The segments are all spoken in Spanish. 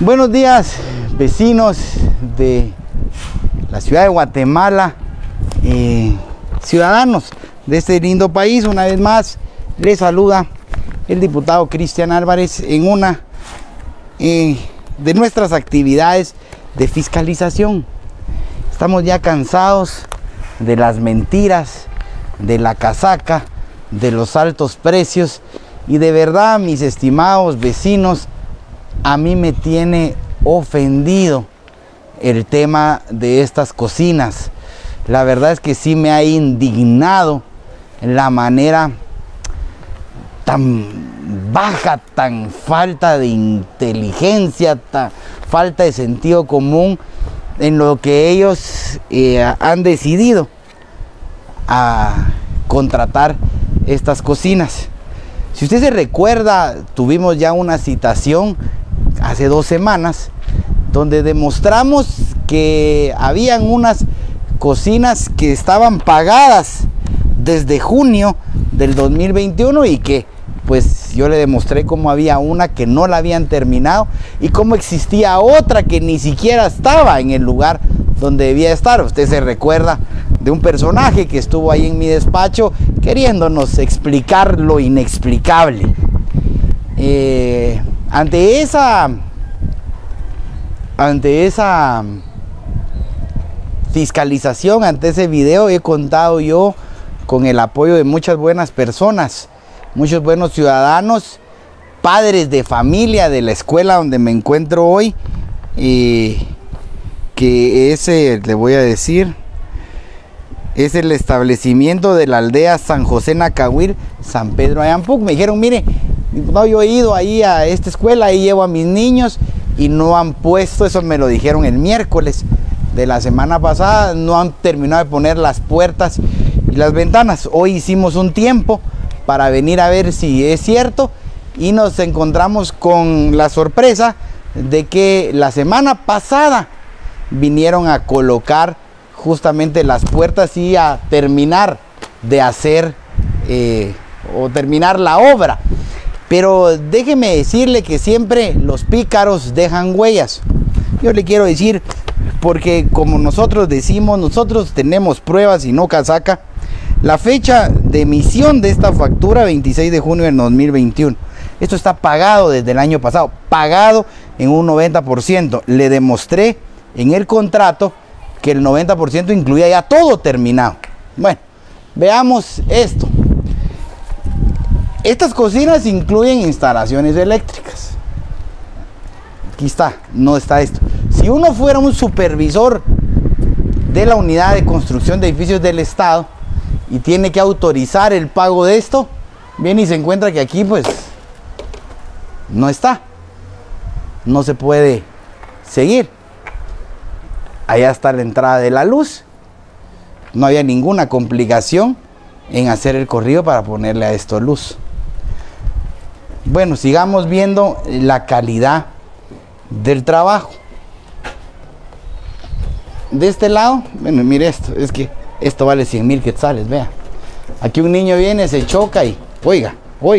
Buenos días, vecinos de la ciudad de Guatemala, ciudadanos de este lindo país. Una vez más les saluda el diputado Cristian Álvarez en una de nuestras actividades de fiscalización. Estamos ya cansados de las mentiras, de la casaca, de los altos precios, y de verdad, mis estimados vecinos, a mí me tiene ofendido el tema de estas cocinas. La verdad es que sí me ha indignado la manera tan baja, tan falta de inteligencia, tan falta de sentido común en lo que ellos han decidido a contratar estas cocinas. Si usted se recuerda, tuvimos ya una citación hace 2 semanas donde demostramos que habían unas cocinas que estaban pagadas desde junio del 2021 y que pues yo le demostré cómo había una que no la habían terminado y cómo existía otra que ni siquiera estaba en el lugar donde debía estar. Usted se recuerda de un personaje que estuvo ahí en mi despacho queriéndonos explicar lo inexplicable. Ante esa fiscalización, ante ese video, he contado yo con el apoyo de muchas buenas personas, muchos buenos ciudadanos, padres de familia de la escuela donde me encuentro hoy, que ese, le voy a decir, es el establecimiento de la aldea San José Nacahuil, San Pedro Ayampuc. Me dijeron, mire, diputado, yo he ido ahí a esta escuela, ahí llevo a mis niños y no han puesto, eso me lo dijeron el miércoles de la semana pasada, no han terminado de poner las puertas y las ventanas. Hoy hicimos un tiempo para venir a ver si es cierto y nos encontramos con la sorpresa de que la semana pasada vinieron a colocar justamente las puertas y a terminar de hacer o terminar la obra. Pero déjeme decirle que siempre los pícaros dejan huellas. Yo le quiero decir, porque como nosotros decimos, nosotros tenemos pruebas y no casaca. La fecha de emisión de esta factura, 26 de junio del 2021. Esto está pagado desde el año pasado, pagado en un 90%. Le demostré en el contrato que el 90% incluía ya todo terminado. Bueno, veamos esto. Estas cocinas incluyen instalaciones eléctricas. Aquí está, no está esto. Si uno fuera un supervisor de la unidad de construcción de edificios del Estado y tiene que autorizar el pago de esto, viene y se encuentra que aquí pues no está. No se puede seguir. Allá está la entrada de la luz. No había ninguna complicación en hacer el corrido para ponerle a esto luz. Bueno, sigamos viendo la calidad del trabajo. De este lado, bueno, mire esto, es que esto vale 100,000 quetzales, vea. Aquí un niño viene, se choca y, oiga.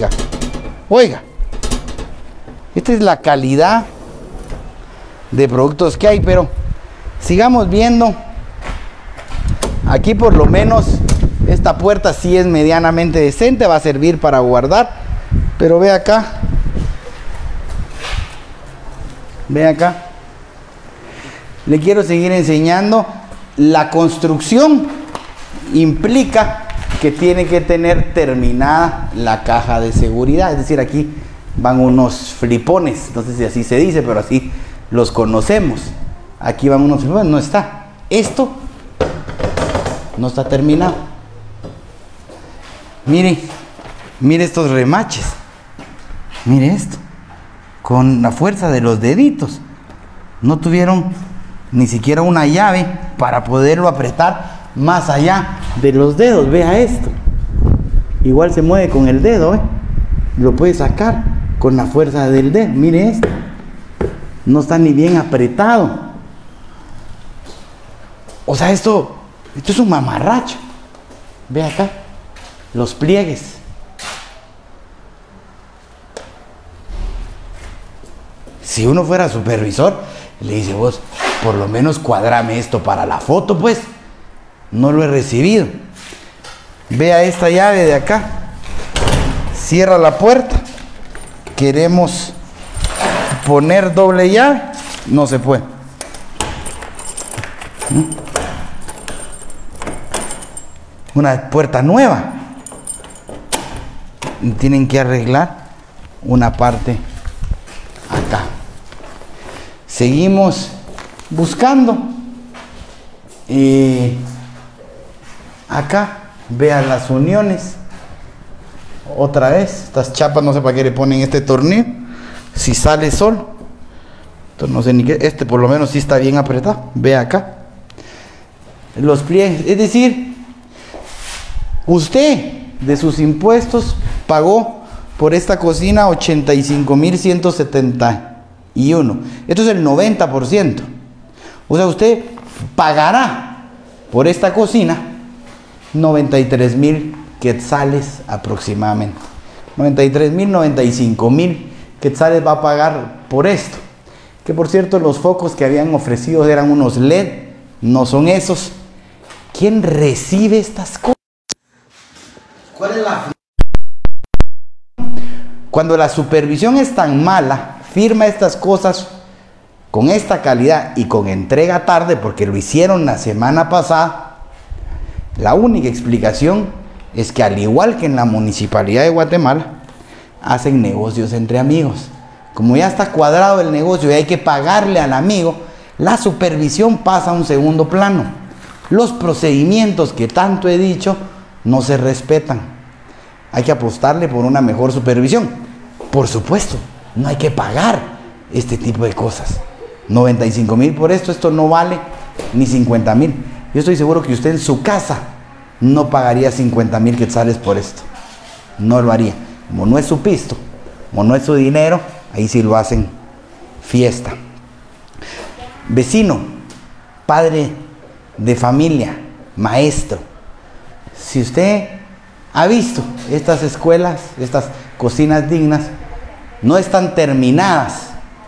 Esta es la calidad de productos que hay, pero sigamos viendo. Aquí por lo menos esta puerta sí es medianamente decente, va a servir para guardar. Pero ve acá. Ve acá. Le quiero seguir enseñando. La construcción implica que tiene que tener terminada la caja de seguridad. Es decir, aquí van unos flipones. No sé si así se dice, pero así los conocemos. Aquí van unos flipones. No está. Esto no está terminado. Mire estos remaches. Mire esto, con la fuerza de los deditos. No tuvieron ni siquiera una llave para poderlo apretar más allá de los dedos. Vea esto. Igual se mueve con el dedo, lo puede sacar con la fuerza del dedo. Mire esto. No está ni bien apretado. O sea, esto es un mamarracho. Ve acá, los pliegues. Si uno fuera supervisor, le dice: vos, por lo menos cuadrame esto para la foto, pues. No lo he recibido. Vea esta llave de acá. Cierra la puerta. Queremos poner doble llave. No se puede. Una puerta nueva. Tienen que arreglar una parte acá. Seguimos buscando. Acá, vean las uniones. Otra vez, estas chapas no sé para qué le ponen este tornillo. Si sale solo. Entonces no sé ni qué. Este por lo menos sí está bien apretado. Vea acá. Los pliegues. Es decir, usted de sus impuestos pagó por esta cocina 85,171. Esto es el 90%. O sea, usted pagará por esta cocina 93,000 quetzales aproximadamente. 93,000, 95,000 quetzales va a pagar por esto. Que por cierto, los focos que habían ofrecido eran unos LED, no son esos. ¿Quién recibe estas cosas? ¿Cuál es la? Cuando la supervisión es tan mala, firma estas cosas con esta calidad y con entrega tarde, porque lo hicieron la semana pasada, la única explicación es que, al igual que en la Municipalidad de Guatemala, hacen negocios entre amigos. Como ya está cuadrado el negocio y hay que pagarle al amigo, la supervisión pasa a un segundo plano. Los procedimientos que tanto he dicho no se respetan. Hay que apostarle por una mejor supervisión. Por supuesto, no hay que pagar este tipo de cosas. 95,000 por esto no vale ni 50,000. Yo estoy seguro que usted en su casa no pagaría 50,000 quetzales por esto. No lo haría. Como no es su pisto, como no es su dinero, ahí sí lo hacen fiesta. Vecino, padre de familia, maestro, si usted ha visto estas escuelas, estas cocinas dignas, no están terminadas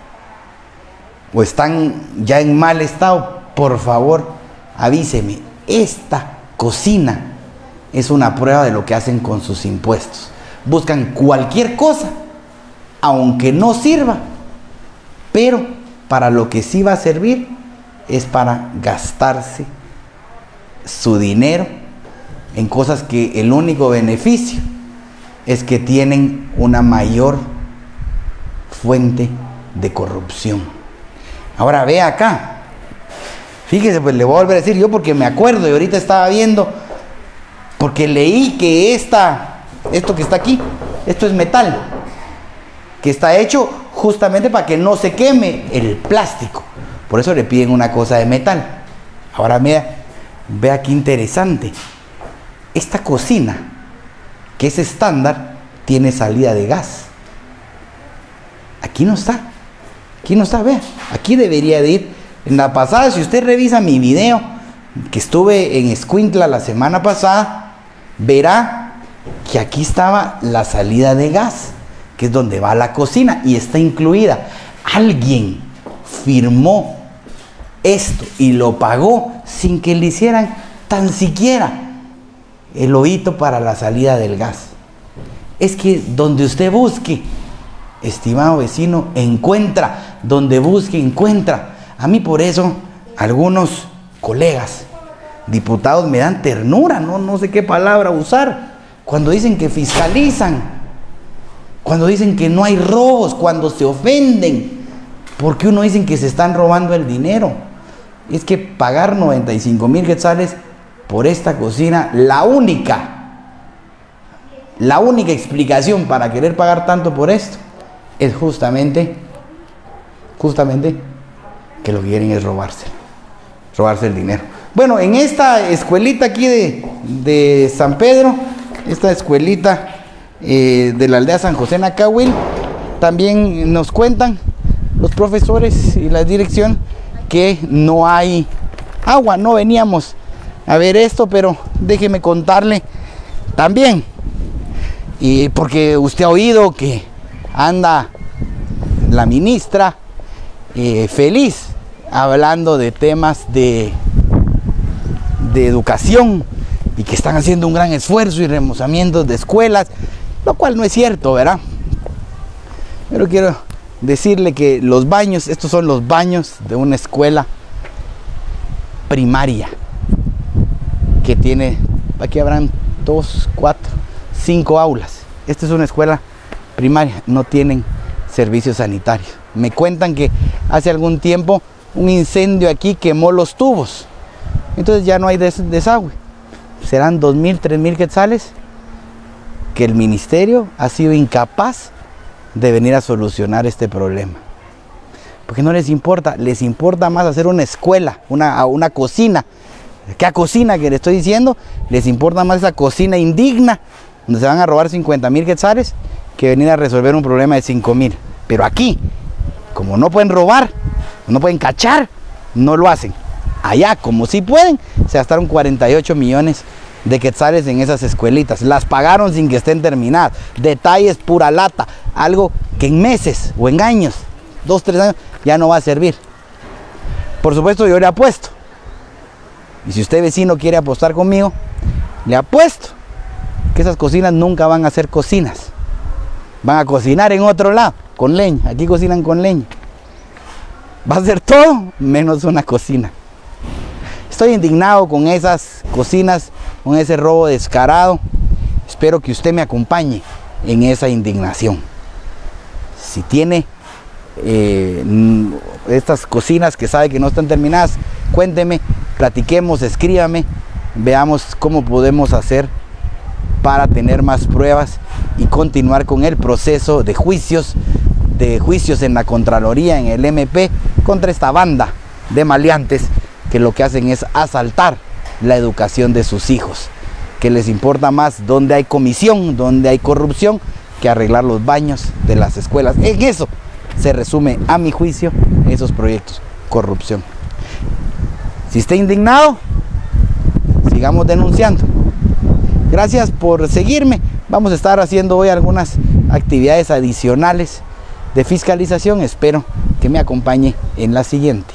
o están ya en mal estado, por favor, avíseme. Esta cocina es una prueba de lo que hacen con sus impuestos. Buscan cualquier cosa, aunque no sirva, pero para lo que sí va a servir es para gastarse su dinero en cosas que el único beneficio es que tienen una mayor fuente de corrupción. Ahora vea acá, fíjese, pues le voy a volver a decir yo porque me acuerdo y ahorita estaba viendo, porque leí que esto que está aquí, esto es metal, que está hecho justamente para que no se queme el plástico. Por eso le piden una cosa de metal. Ahora vea qué interesante. Esta cocina, que es estándar, tiene salida de gas. Aquí no está. Aquí no está, vea. Aquí debería de ir. En la pasada, si usted revisa mi video, que estuve en Escuintla la semana pasada, verá que aquí estaba la salida de gas, que es donde va la cocina y está incluida. Alguien firmó esto y lo pagó sin que le hicieran tan siquiera el hoyito para la salida del gas. Es que donde usted busque, estimado vecino, encuentra. Donde busque, encuentra. A mí por eso algunos colegas diputados me dan ternura, no sé qué palabra usar, cuando dicen que fiscalizan, cuando dicen que no hay robos, cuando se ofenden porque uno dicen que se están robando el dinero. Es que pagar 95,000 quetzales por esta cocina, la única explicación para querer pagar tanto por esto es justamente que lo que quieren es robarse el dinero. Bueno, en esta escuelita aquí de San Pedro, esta escuelita de la aldea San José Nacahuil, también nos cuentan los profesores y la dirección que no hay agua. No veníamos a ver esto, pero déjeme contarle también, y porque usted ha oído que anda la ministra feliz hablando de temas de educación y que están haciendo un gran esfuerzo y remozamientos de escuelas, lo cual no es cierto, ¿verdad? Pero quiero decirle que los baños, estos son los baños de una escuela primaria que tiene, aquí habrán 2, 4, 5 aulas. Esta es una escuela primaria, no tienen servicios sanitarios. Me cuentan que hace algún tiempo un incendio aquí quemó los tubos, entonces ya no hay desagüe. Serán 2.000, 3.000 quetzales que el ministerio ha sido incapaz de venir a solucionar este problema. Porque no les importa, les importa más hacer una escuela, una cocina. ¿Qué cocina que le estoy diciendo? Les importa más esa cocina indigna, donde se van a robar 50.000 quetzales, que venir a resolver un problema de 5.000. Pero aquí, como no pueden robar, no pueden cachar, no lo hacen. Allá, como sí pueden, se gastaron 48 millones de quetzales en esas escuelitas. Las pagaron sin que estén terminadas. Detalles pura lata. Algo que en meses o en años, 2, 3 años, ya no va a servir. Por supuesto, yo le apuesto. Y si usted, vecino, quiere apostar conmigo, le apuesto que esas cocinas nunca van a ser cocinas. Van a cocinar en otro lado, con leña. Aquí cocinan con leña. Va a ser todo menos una cocina. Estoy indignado con esas cocinas, con ese robo descarado. Espero que usted me acompañe en esa indignación. Si tiene estas cocinas que sabe que no están terminadas, cuénteme, platiquemos, escríbame, veamos cómo podemos hacer para tener más pruebas y continuar con el proceso de juicios en la Contraloría, en el MP, contra esta banda de maleantes que lo que hacen es asaltar la educación de sus hijos, que les importa más donde hay comisión, donde hay corrupción, que arreglar los baños de las escuelas. En eso se resume, a mi juicio, esos proyectos: corrupción. Si está indignado, sigamos denunciando. Gracias por seguirme. Vamos a estar haciendo hoy algunas actividades adicionales de fiscalización. Espero que me acompañe en la siguiente.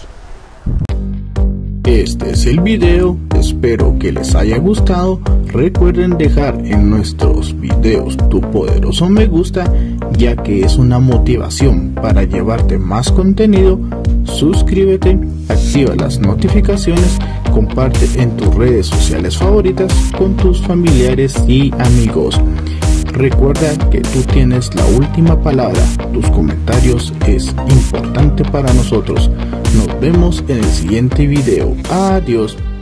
Este es el video, espero que les haya gustado. Recuerden dejar en nuestros videos tu poderoso me gusta, ya que es una motivación para llevarte más contenido. Suscríbete, activa las notificaciones, comparte en tus redes sociales favoritas con tus familiares y amigos. Recuerda que tú tienes la última palabra, tus comentarios es importante para nosotros. Nos vemos en el siguiente video. Adiós.